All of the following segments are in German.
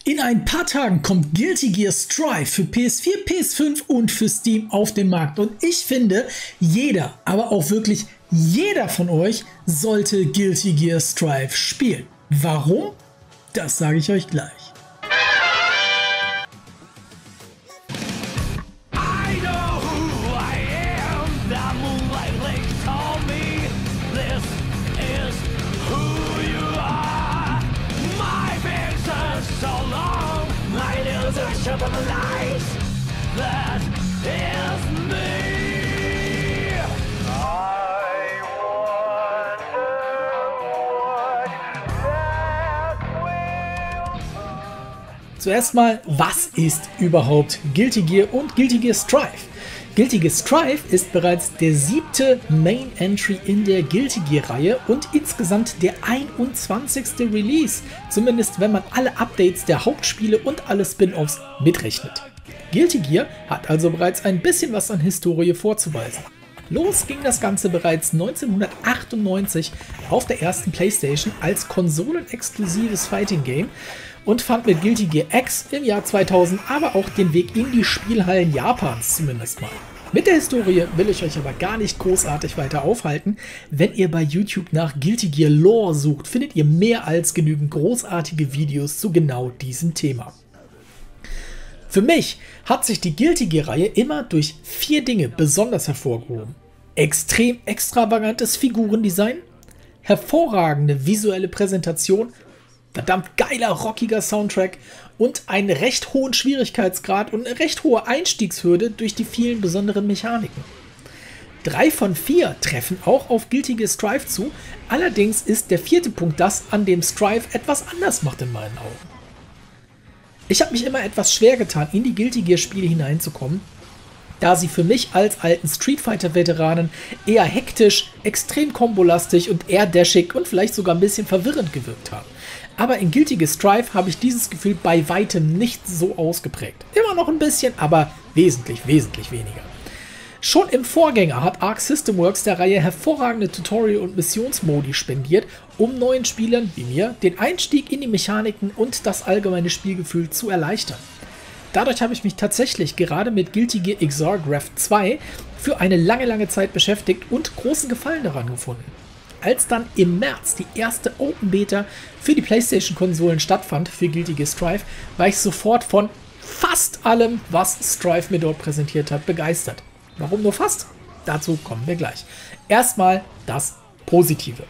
In ein paar Tagen kommt Guilty Gear Strive für PS4, PS5 und für Steam auf den Markt. Und ich finde, jeder, aber auch wirklich jeder von euch sollte Guilty Gear Strive spielen. Warum? Das sage ich euch gleich. Zuerst mal, was ist überhaupt Guilty Gear und Guilty Gear Strive? Guilty Gear Strive ist bereits der 7. Main Entry in der Guilty Gear Reihe und insgesamt der 21. Release, zumindest wenn man alle Updates der Hauptspiele und alle Spin-Offs mitrechnet. Guilty Gear hat also bereits ein bisschen was an Historie vorzuweisen. Los ging das Ganze bereits 1998 auf der ersten PlayStation als konsolenexklusives Fighting Game und fand mit Guilty Gear X im Jahr 2000 aber auch den Weg in die Spielhallen Japans zumindest mal. Mit der Historie will ich euch aber gar nicht großartig weiter aufhalten. Wenn ihr bei YouTube nach Guilty Gear Lore sucht, findet ihr mehr als genügend großartige Videos zu genau diesem Thema. Für mich hat sich die Guilty Gear-Reihe immer durch 4 Dinge besonders hervorgehoben. Extrem extravagantes Figurendesign, hervorragende visuelle Präsentation, verdammt geiler, rockiger Soundtrack und einen recht hohen Schwierigkeitsgrad und eine recht hohe Einstiegshürde durch die vielen besonderen Mechaniken. 3 von 4 treffen auch auf Guilty Gear Strive zu, allerdings ist der 4. Punkt das, an dem Strive etwas anders macht in meinen Augen. Ich habe mich immer etwas schwer getan, in die Guilty Gear Spiele hineinzukommen, da sie für mich als alten Street Fighter Veteranen eher hektisch, extrem kombolastig und eher dashig und vielleicht sogar ein bisschen verwirrend gewirkt haben. Aber in Guilty Gear Strive habe ich dieses Gefühl bei weitem nicht so ausgeprägt. Immer noch ein bisschen, aber wesentlich weniger. Schon im Vorgänger hat Arc System Works der Reihe hervorragende Tutorial- und Missionsmodi spendiert, um neuen Spielern wie mir den Einstieg in die Mechaniken und das allgemeine Spielgefühl zu erleichtern. Dadurch habe ich mich tatsächlich gerade mit Guilty Gear Xrd 2 für eine lange Zeit beschäftigt und großen Gefallen daran gefunden. Als dann im März die erste Open Beta für die PlayStation-Konsolen stattfand für Guilty Gear Strive, war ich sofort von fast allem, was Strive mir dort präsentiert hat, begeistert. Warum nur fast? Dazu kommen wir gleich. Erstmal das Positive.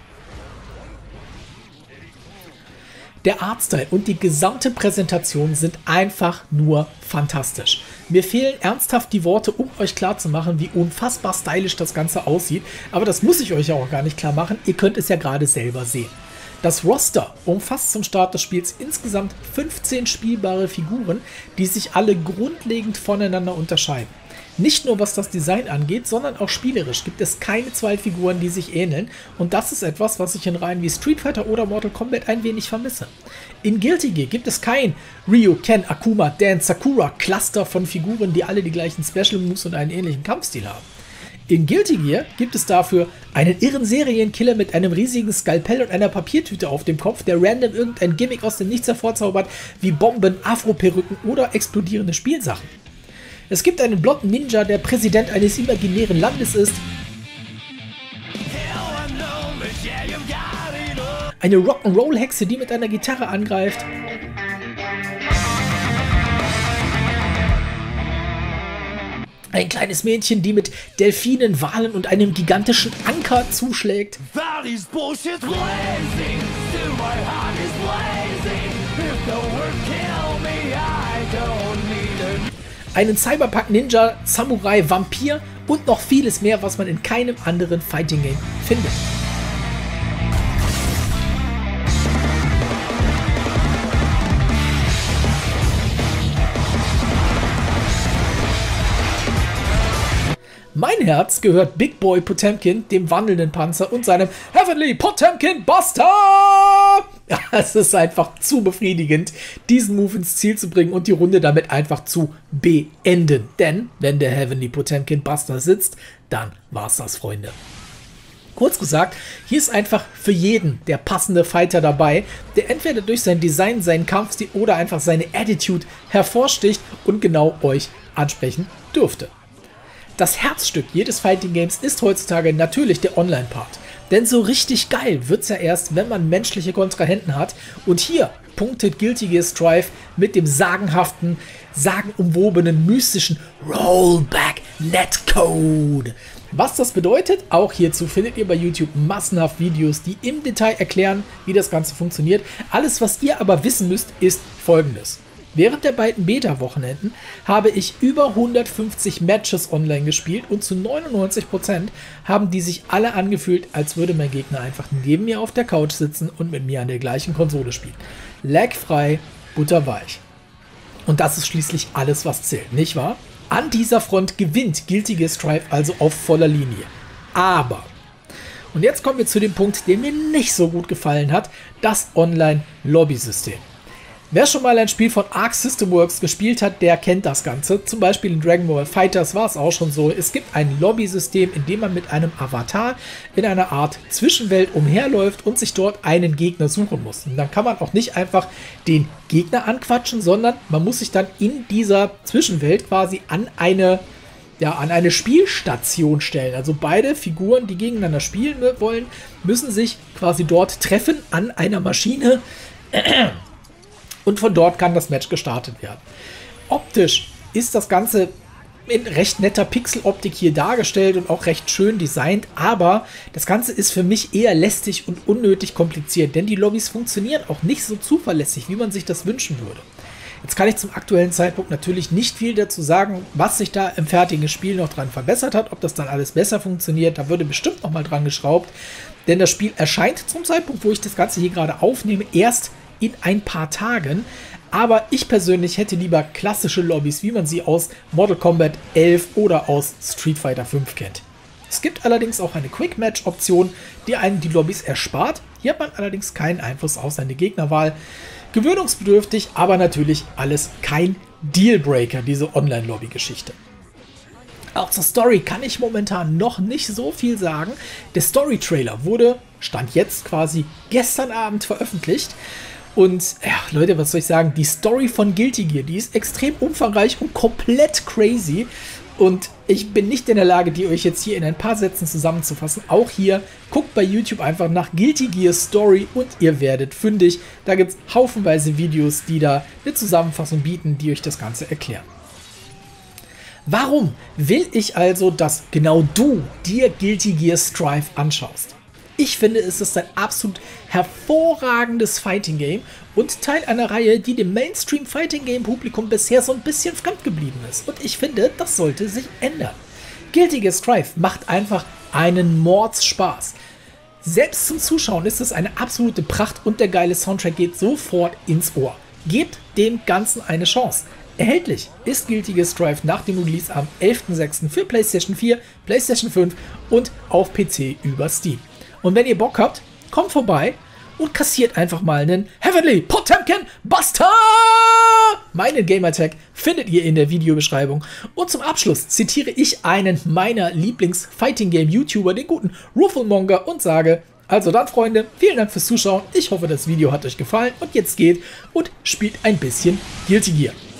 Der Artstyle und die gesamte Präsentation sind einfach nur fantastisch. Mir fehlen ernsthaft die Worte, um euch klarzumachen, wie unfassbar stylisch das Ganze aussieht. Aber das muss ich euch ja auch gar nicht klar machen. Ihr könnt es ja gerade selber sehen. Das Roster umfasst zum Start des Spiels insgesamt 15 spielbare Figuren, die sich alle grundlegend voneinander unterscheiden. Nicht nur was das Design angeht, sondern auch spielerisch gibt es keine 2 Figuren, die sich ähneln. Und das ist etwas, was ich in Reihen wie Street Fighter oder Mortal Kombat ein wenig vermisse. In Guilty Gear gibt es kein Ryu, Ken, Akuma, Dan, Sakura Cluster von Figuren, die alle die gleichen Special Moves und einen ähnlichen Kampfstil haben. In Guilty Gear gibt es dafür einen irren Serienkiller mit einem riesigen Skalpell und einer Papiertüte auf dem Kopf, der random irgendein Gimmick aus dem Nichts hervorzaubert, wie Bomben, Afro-Perücken oder explodierende Spielsachen. Es gibt einen blonden Ninja, der Präsident eines imaginären Landes ist. Eine Rock'n'Roll-Hexe, die mit einer Gitarre angreift. Ein kleines Mädchen, die mit Delfinen, Walen und einem gigantischen Anker zuschlägt. Einen Cyberpunk-Ninja, Samurai, Vampir und noch vieles mehr, was man in keinem anderen Fighting Game findet. Mein Herz gehört Big Boy Potemkin, dem wandelnden Panzer und seinem Heavenly Potemkin Buster! Ja, es ist einfach zu befriedigend, diesen Move ins Ziel zu bringen und die Runde damit einfach zu beenden. Denn wenn der Heavenly Potemkin Buster sitzt, dann war's das, Freunde. Kurz gesagt, hier ist einfach für jeden der passende Fighter dabei, der entweder durch sein Design, seinen Kampfstil oder einfach seine Attitude hervorsticht und genau euch ansprechen dürfte. Das Herzstück jedes Fighting Games ist heutzutage natürlich der Online-Part. Denn so richtig geil wird's ja erst, wenn man menschliche Kontrahenten hat. Und hier punktet Guilty Gear Strive mit dem sagenhaften, sagenumwobenen, mystischen Rollback Netcode. Was das bedeutet, auch hierzu findet ihr bei YouTube massenhaft Videos, die im Detail erklären, wie das Ganze funktioniert. Alles, was ihr aber wissen müsst, ist Folgendes. Während der beiden Beta-Wochenenden habe ich über 150 Matches online gespielt und zu 99% haben die sich alle angefühlt, als würde mein Gegner einfach neben mir auf der Couch sitzen und mit mir an der gleichen Konsole spielen. Lagfrei, butterweich. Und das ist schließlich alles, was zählt, nicht wahr? An dieser Front gewinnt Guilty Gear Strive also auf voller Linie. Aber, und jetzt kommen wir zu dem Punkt, der mir nicht so gut gefallen hat, das Online-Lobby-System. Wer schon mal ein Spiel von Arc System Works gespielt hat, der kennt das Ganze. Zum Beispiel in Dragon Ball FighterZ war es auch schon so. Es gibt ein Lobby-System, in dem man mit einem Avatar in einer Art Zwischenwelt umherläuft und sich dort einen Gegner suchen muss. Und dann kann man auch nicht einfach den Gegner anquatschen, sondern man muss sich dann in dieser Zwischenwelt quasi an eine Spielstation stellen. Also beide Figuren, die gegeneinander spielen wollen, müssen sich quasi dort treffen an einer Maschine. Und von dort kann das Match gestartet werden. Optisch ist das Ganze in recht netter Pixeloptik hier dargestellt und auch recht schön designt, aber das Ganze ist für mich eher lästig und unnötig kompliziert, denn die Lobbys funktionieren auch nicht so zuverlässig, wie man sich das wünschen würde. Jetzt kann ich zum aktuellen Zeitpunkt natürlich nicht viel dazu sagen, was sich da im fertigen Spiel noch dran verbessert hat, ob das dann alles besser funktioniert, da würde bestimmt noch mal dran geschraubt, denn das Spiel erscheint zum Zeitpunkt, wo ich das Ganze hier gerade aufnehme, erst in ein paar Tagen, aber ich persönlich hätte lieber klassische Lobbys, wie man sie aus Mortal Kombat 11 oder aus Street Fighter 5 kennt. Es gibt allerdings auch eine Quick-Match-Option, die einen die Lobbys erspart. Hier hat man allerdings keinen Einfluss auf seine Gegnerwahl. Gewöhnungsbedürftig, aber natürlich alles kein Dealbreaker, diese Online-Lobby-Geschichte. Auch zur Story kann ich momentan noch nicht so viel sagen. Der Story-Trailer wurde, Stand jetzt quasi gestern Abend veröffentlicht. Und ja, Leute, was soll ich sagen, die Story von Guilty Gear, die ist extrem umfangreich und komplett crazy. Und ich bin nicht in der Lage, die euch jetzt hier in ein paar Sätzen zusammenzufassen. Auch hier, guckt bei YouTube einfach nach Guilty Gear Story und ihr werdet fündig. Da gibt es haufenweise Videos, die da eine Zusammenfassung bieten, die euch das Ganze erklären. Warum will ich also, dass genau du dir Guilty Gear Strive anschaust? Ich finde, es ist ein absolut hervorragendes Fighting Game und Teil einer Reihe, die dem Mainstream Fighting Game Publikum bisher so ein bisschen fremd geblieben ist. Und ich finde, das sollte sich ändern. Guilty Gear Strive macht einfach einen Mordsspaß. Selbst zum Zuschauen ist es eine absolute Pracht und der geile Soundtrack geht sofort ins Ohr. Gebt dem Ganzen eine Chance. Erhältlich ist Guilty Gear Strive nach dem Release am 11.06. für PlayStation 4, PlayStation 5 und auf PC über Steam. Und wenn ihr Bock habt, kommt vorbei und kassiert einfach mal einen Heavenly Potemkin Buster! Meinen Gamertag findet ihr in der Videobeschreibung. Und zum Abschluss zitiere ich einen meiner Lieblings-Fighting-Game-YouTuber, den guten Rufflemonger, und sage: Also dann, Freunde, vielen Dank fürs Zuschauen. Ich hoffe, das Video hat euch gefallen und jetzt geht und spielt ein bisschen Guilty Gear.